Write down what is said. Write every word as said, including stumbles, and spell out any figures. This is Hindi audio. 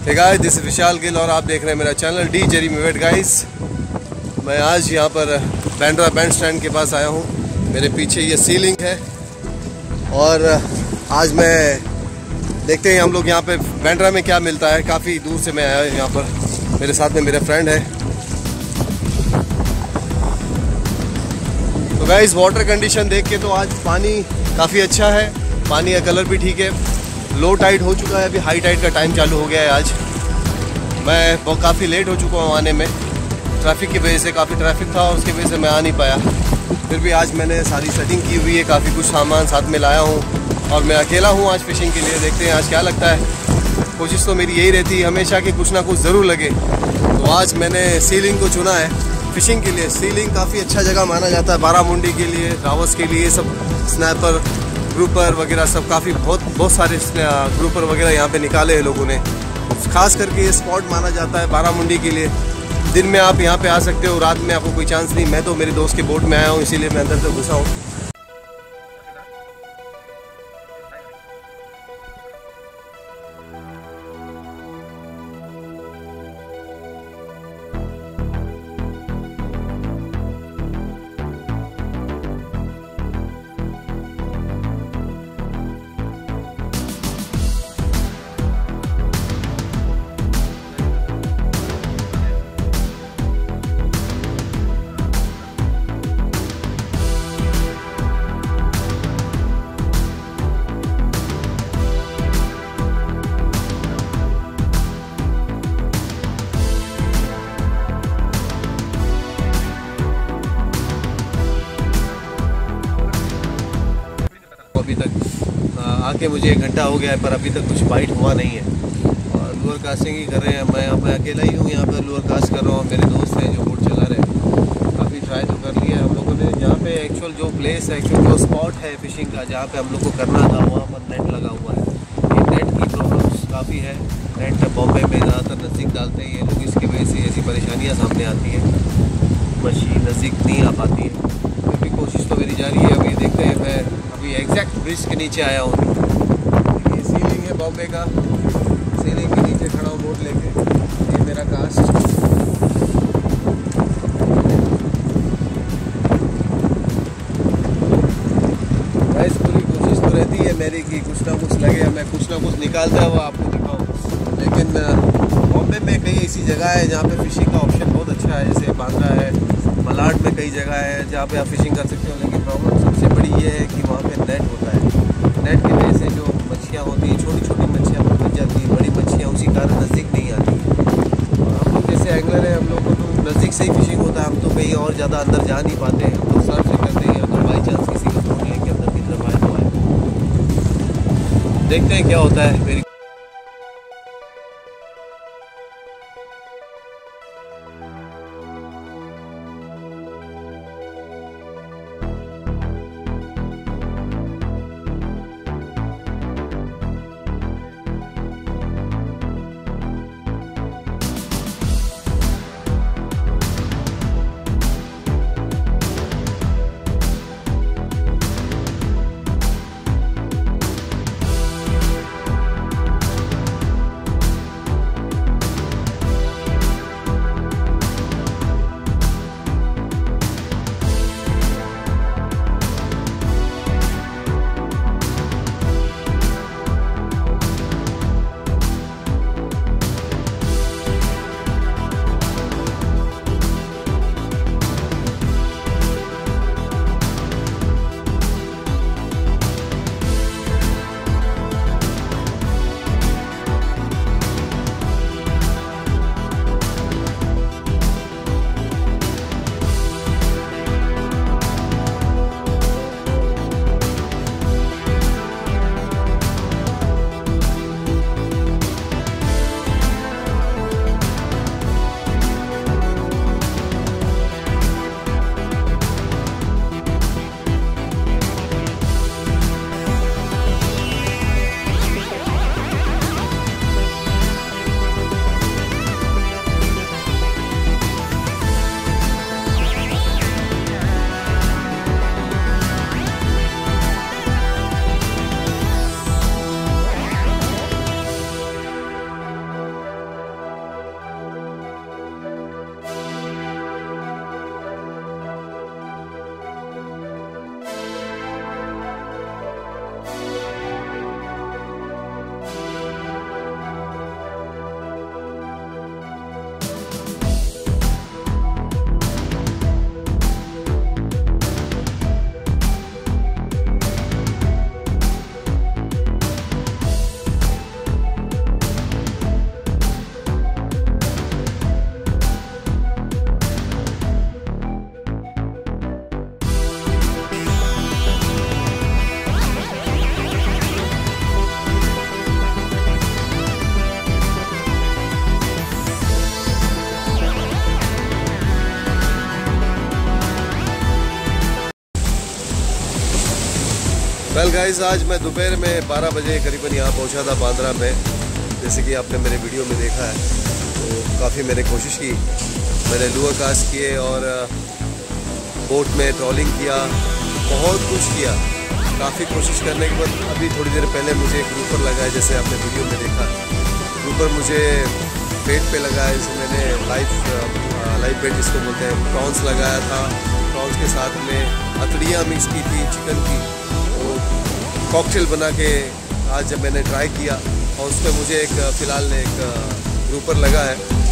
Hey guys, this is Vishal Gill और आप देख रहे हैं मेरा चैनल डी जेरी मिवेट। गाइस, मैं आज यहाँ पर बैंड्रा बैंड स्टैंड के पास आया हूँ। मेरे पीछे ये सीलिंग है और आज मैं देखते हैं हम लोग यहाँ पे बैंड्रा में क्या मिलता है। काफ़ी दूर से मैं आया हूँ यहाँ पर, मेरे साथ में मेरे फ्रेंड है। तो गाइस, वाटर कंडीशन देख के तो आज पानी काफ़ी अच्छा है, पानी का कलर भी ठीक है। लो टाइड हो चुका है, अभी हाई टाइड का टाइम चालू हो गया है। आज मैं बहुत काफ़ी लेट हो चुका हूँ आने में, ट्रैफिक की वजह से। काफ़ी ट्रैफिक था और उसकी वजह से मैं आ नहीं पाया। फिर भी आज मैंने सारी सेटिंग की हुई है, काफ़ी कुछ सामान साथ में लाया हूँ और मैं अकेला हूँ आज फिशिंग के लिए। देखते हैं आज क्या लगता है। कोशिश तो मेरी यही रहती है हमेशा कि कुछ ना कुछ ज़रूर लगे। तो आज मैंने सीलिंग को चुना है फिशिंग के लिए। सीलिंग काफ़ी अच्छा जगह माना जाता है बारामुंडी के लिए, रावस के लिए, सब स्नैपर ग्रुपर वगैरह सब काफ़ी बहुत बहुत सारे ग्रुपर वगैरह यहाँ पे निकाले हैं लोगों ने। खास करके ये स्पॉट माना जाता है बारामुंडी के लिए। दिन में आप यहाँ पे आ सकते हो, रात में आपको कोई चांस नहीं। मैं तो मेरे दोस्त के बोट में आया हूँ, इसीलिए मैं अंदर से घुसा हूँ। अभी तक आके मुझे एक घंटा हो गया है, पर अभी तक कुछ बाइट हुआ नहीं है। और लूअर कास्टिंग ही कर रहे हैं। मैं मैं अकेला ही हूँ यहाँ पर लूअर कास्ट कर रहा हूँ। मेरे दोस्त हैं जो बोट चला रहे हैं। काफ़ी ट्राई तो कर लिया है हम लोगों ने। जहाँ पे एक्चुअल जो प्लेस है, एक्चुअल जो स्पॉट है फिशिंग का, जहाँ पे हम लोग को करना था, वहाँ पर नेट लगा हुआ है। ये नेट की प्रॉब्लम्स काफ़ी है। नेट बॉम्बे में ज़्यादातर नज़दीक डालते हैं ये लोग, इसकी वजह से ऐसी परेशानियाँ सामने आती हैं, मशीन नज़दीक नहीं आ पाती है। फिर भी कोशिश तो मेरी जारी है। अभी देखते हैं, मैं अभी एग्जैक्ट ब्रिज के नीचे आया हूँ। ये सीलिंग है बॉम्बे का, सीलिंग के नीचे खड़ा हूँ बोट लेके। ये मेरा कास्ट। गाइस, पूरी कोशिश तो रहती है मेरी कि कुछ ना कुछ लगे, मैं कुछ ना कुछ निकालता हुआ आपको दिखाऊँ। लेकिन बॉम्बे में कई ऐसी जगह है जहाँ पे फिशिंग का ऑप्शन बहुत अच्छा है, जैसे बांद्रा है, मलाड में कई जगह है जहाँ पे आप फिशिंग कर सकते हो। लेकिन प्रॉब्लम सबसे बड़ी ये है कि वहाँ पे नेट होता है। नेट की वजह से जो मच्छियाँ होती हैं, छोटी छोटी मच्छियाँ फंस जाती हैं, बड़ी मच्छियाँ उसी कारण नज़दीक नहीं आती हैं। और हम लोग जैसे एंगलर हैं, हम लोग को तो नज़दीक से ही फिशिंग होता है। हम तो कहीं और ज़्यादा अंदर जा नहीं पाते हैं। हम लोग सर्फ से करते हैं, अगर बाई चांस किसी को ढूंढ लें कि अंदर की तरफ आए तो आए। देखते हैं क्या होता है। मेरी गाइस, आज मैं दोपहर में बारह बजे करीबन यहाँ पहुँचा था बांद्रा में। जैसे कि आपने मेरे वीडियो में देखा है, तो काफ़ी मैंने कोशिश की, मैंने लुआ कास्ट किए और बोट में ट्रॉलिंग किया, बहुत कुछ किया। काफ़ी कोशिश करने के बाद अभी थोड़ी देर पहले मुझे एक ग्रुपर लगा है, जैसे आपने वीडियो में देखा। ग्रुपर मुझे पेट पे लगा है, जिसे मैंने लाइफ लाइफ बेट जिसको बोलते हैं, प्रॉन्स लगाया था। प्रॉन्स के साथ में अतड़ियाँ मिक्स की थी चिकन की, तो कॉकटेल बना के आज जब मैंने ट्राई किया और उसमें मुझे एक फ़िलहाल एक ग्रुपर लगा है।